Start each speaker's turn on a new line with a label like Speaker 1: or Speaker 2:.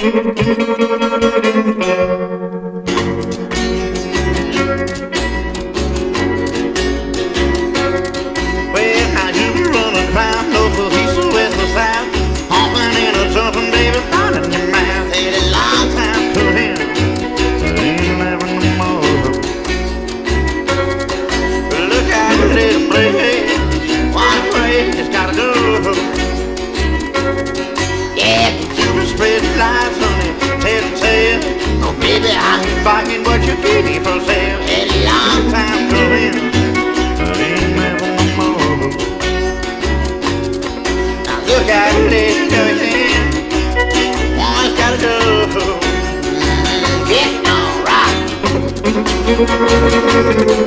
Speaker 1: Well, how you been running around, north or east or west or south, honking in or something, baby, running your mouth. Had a long time coming, but ain't never no more. Look out, little play, one way, just gotta go. Yeah, you been spreading lies, honey, tell and tale. Oh, baby, I'm buying what you give me for sale. Had a long time coming, but ain't never no more. Now look out, little dirty, one's gotta go. Getting all right.